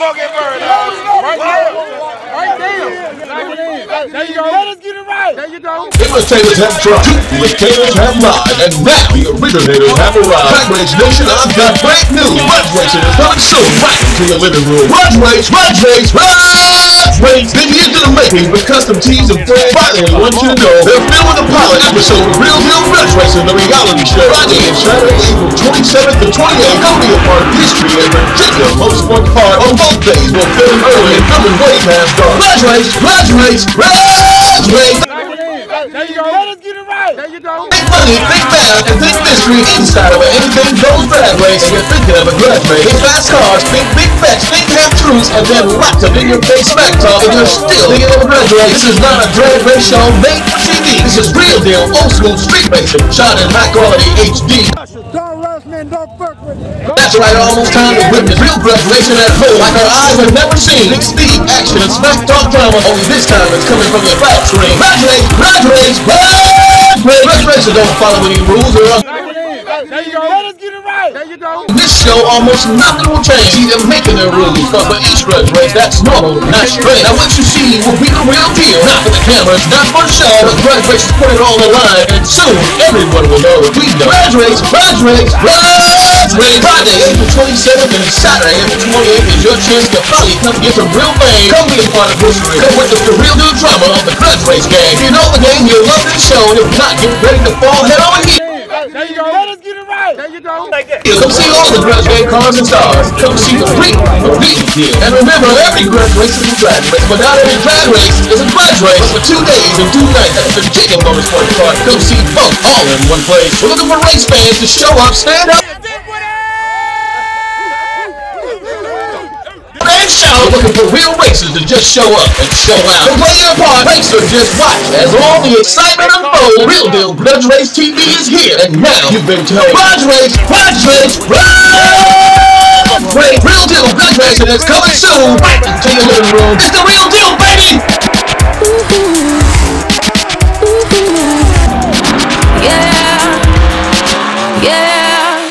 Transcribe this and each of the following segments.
before get burned. Right there. Right there. There you go. Let us get it right. There you go. Imitators have tried, imitators have lied, and now the originators have arrived. Drag Race Nation, I've got great news. Grudge Racing is coming soon, right into your living room. Grudge Race, Grudge Race, Grudge Race. Been years in the making with custom tees and flags. Finally, I want you to know they're filming the pilot episode of Real Deal Grudge Racing, the reality show. Friday and Saturday, April 27th and 28th. Gonna be a part of history and Virginia Motorsport Park. On both days, we'll film early and filming way past dark. Grudge Race, Grudge Race, Grudge Race. There you go. Let us get it right. There you go. Think money, think math, and think mystery inside of an anything goes drag race. And you're thinking of a grudge race. Think fast cars, think big bets, think half-truths, and then lots of in-your-face smack talk, and you're still thinking of a grudge race. This is not a drag race show made for TV. This is real deal, old school street racing, shot in high quality HD. That's right, almost time to witness real grudge racing at home like our eyes have never seen. Big speed, action, and smack talk drama. Only this time it's coming from your flat screen. Grudge race, grudge race, grudge race. Grudge racers don't follow any rules or there you go. Let us get it right. There you go. This show, almost nothing will change. See them making their rules, but for each grudge race, that's normal, not straight. Now what you see will be the real deal. Not for the cameras, not for the show. But grudge races put it all on the line, and soon everyone will know that we know. Grudge race, grudge race, grudge race. Friday, April 27th and Saturday, April 28th is your chance to finally come get some real fame. Come be a part of history. Come witness the real deal drama of the grudge race gang. If you know the game, you'll love this show, and if not, get ready to fall head over here. There you go. Let us get it right. There you go. Come see all the grudge game cars and stars. Come see the real deal. And remember, every grudge race is a drag race, but not every drag race is a grudge race. For 2 days and 2 nights at the Virginia Motorsport Park, come see both all in one place. We're looking for race fans to show up, stand up, and shout. Looking for real racers to just show up and show out. So play your part, racer, just watch as all the excitement unfolds. Real deal Grudge Race TV is here, and now you've been told Grudge Race, Grudge Race, Grudge Race. Real deal Grudge Race, and it's coming soon right into your living room. It's the real deal, baby. Yeah, yeah.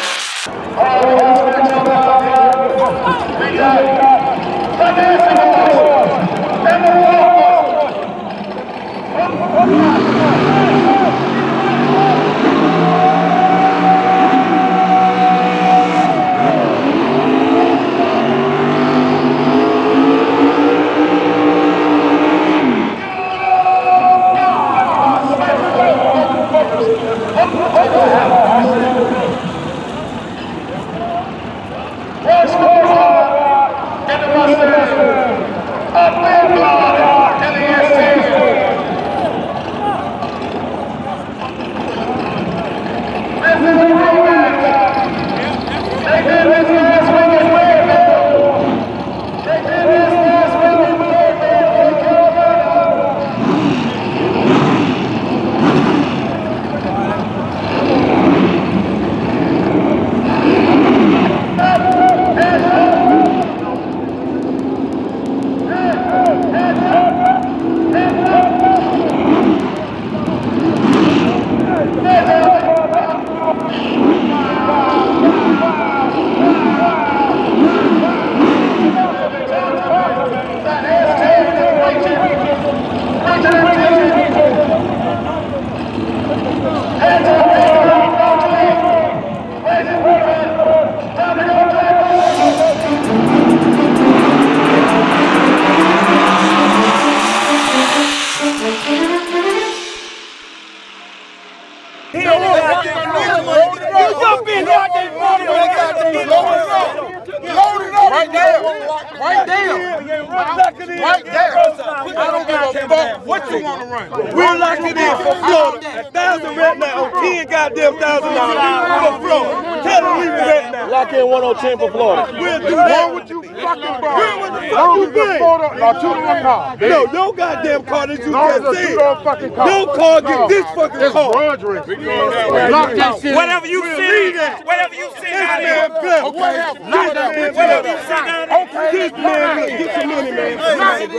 Right there. Right there. Right there. I don't give a fuck what you want to run. We're locking in for Florida. 1,000 right now on 10 goddamn $1,000 for Florida. Tell them we right now. Lock in 110 for Florida. We'll do that. What would you fucking buy? Long as the photo, or 2-to-1 car. No, your goddamn car that you Long can't as see. a fucking car. Your car get this fucking car. Grudge race. Lock that shit. Whatever you see, whatever you see out here. Okay, lock that bitch Whatever you see out here. This man, get your money, man. Lock it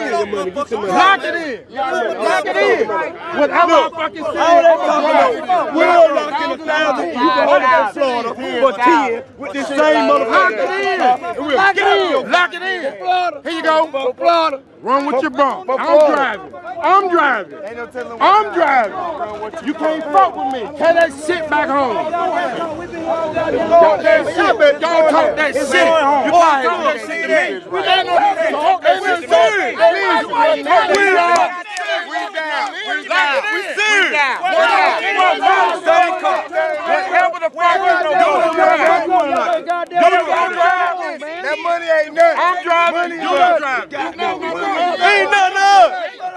in. Lock it in. Whatever I fucking say. All that talking about, we're locking 1,000. You can hold it for Florida for 10 with this same motherfucker. Lock it in. Lock it in. Lock it in. Here you go. For Florida. Run with your bump. I'm driving. You can't fuck with me. Take that shit back home. Y'all talk that shit. You can't talk that shit to me. We that money ain't nothing. I'm driving. You don't drive. Ain't nothing up.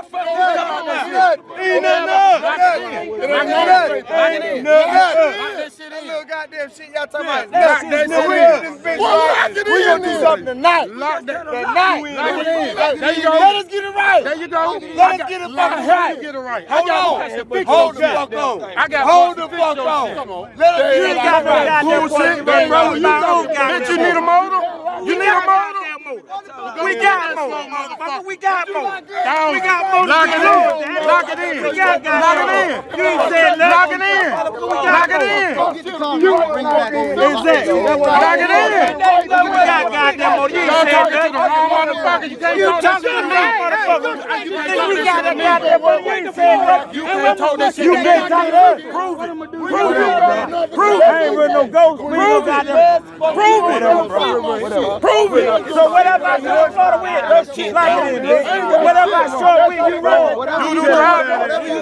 Ain't nothing up. Ain't nothing up. That little goddamn shit y'all talking about. Lock that shit in. We gonna do something tonight. Lock that tonight. There you go. Let us get it right. There you go. Let us get it right. Hold on. Hold the fuck on. Hold the fuck on. Come on. Let us get it right. Bullshit. Bitch, you need a motor? You need a motor? We got more, motherfucker. We got more. We got more. Lock it in. Lock it in. Lock it in. You ain't said nothing. Lock it in. Lock it in. Exactly. Lock it in. We got goddamn more. You ain't said nothing. Motherfucker, you can't talk to me, motherfucker. We got that goddamn more. We ain't said nothing. You can't talk that shit. You can't talk to us. Prove it. Prove it. Prove it. I ain't with no ghost. Prove it. Prove it. Prove it. So whatever I show Florida with, shit like it is. Whatever I show with, you run. Do the driving.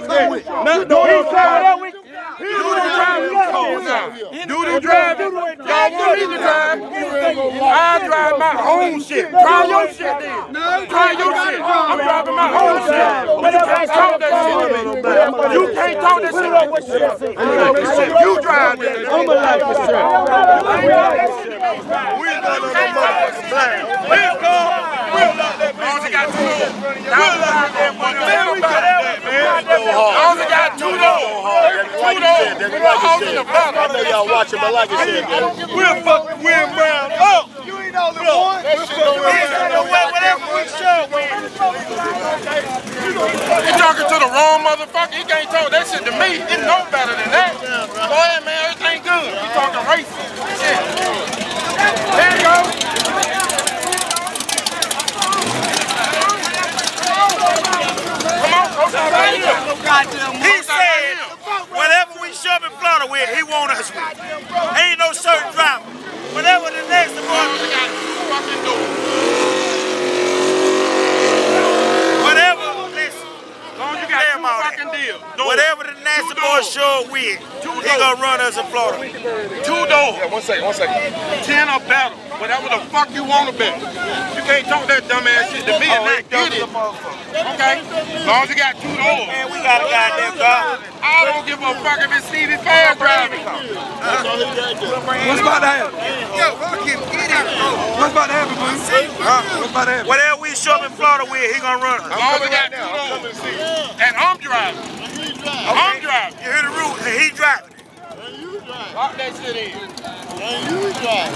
Do the driving. Y'all want me to drive? I drive my own shit. Try your shit then. Try your shit. I'm driving my own shit. But you can't talk that shit to me. You can't talk that shit to me. You drive that. I'm a life for sure. We ain't got no motherfucking plan. Let's go. We'll lock that bitch. Only got 2 doors. We'll lock that money. Man, we got that, man. Only got 2 doors. 2 doors. I know y'all watching, but like I said, we'll fuck William Brown up. You ain't only one. Whatever we show, you talking to the wrong motherfucker. He can't talk that shit to me. He know better than that. Go ahead, man. Everything good. You talking racist. Shit. There you go. He said, whatever we shove in Florida with, he want us with. Ain't no certain driver. Whatever the next department got fucking do. Whatever, listen. Long you got fucking deal. Whatever the nasty boy show with, he gonna run us in Florida. 2 doors. Yeah, one second. 10 or better. Whatever the fuck you want to bet. You can't talk that dumb ass shit to me and not get it. Okay? As long as you got 2 doors. Man, we got a goddamn car. I don't give a fuck if it's Stevie Fair driving. What's about to happen? Yo, fuck him. Get it. What's about to happen, please? What's about to happen? Whatever we show up in Florida with, he gonna run us. As long as we got 2 doors. And I'm driving. I'm driving. You hear the rule? And he driving. Lock that shit in. You drive.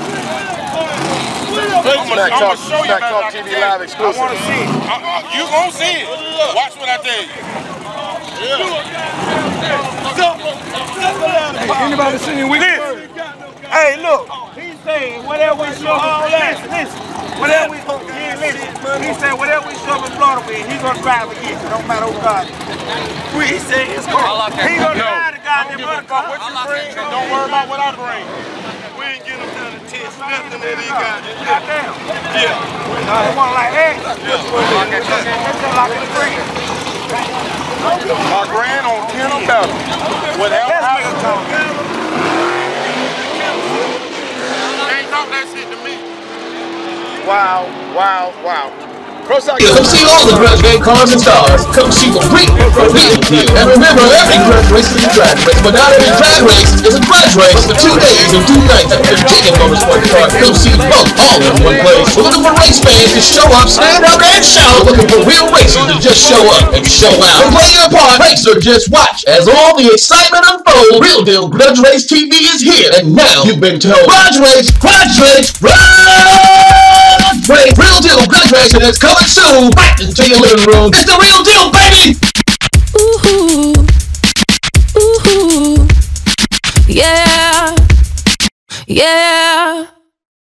I'm gonna show you about TV Live exclusive. I wanna see it. You gonna see it. Watch what I tell you. Hey, anybody seen we listen. Hey, look. He's saying whatever we show listen. Whatever we he said whatever we show in Florida with, he's gonna drive again. It don't matter who got it. He said his car. He gonna drive the goddamn other car. What you bring, and don't worry about what I bring. We ain't getting him down to test nothing that he got. Goddamn. Yeah. They want like that. That's like a grand. A grand on 10 or better. Whatever happens. Can't talk that shit to me. Wow. Come see all the Grudge Gang cars and stars. Come see the real deal. And remember, every Grudge race is a drag race, but not every drag race is a Grudge race. For 2 days and 2 nights at the Virginia Motorsports Park, come see both all in one place. We're looking for race fans to show up, stand up, and shout. We're looking for real racers to just show up and show out. So play your part, race or just watch as all the excitement unfolds. Real deal Grudge Race TV is here, and now you've been told Grudge Race, Real deal Grudge Race, and it's coming soon, right into your living room. It's the real deal, baby! Ooh, ooh, yeah, yeah.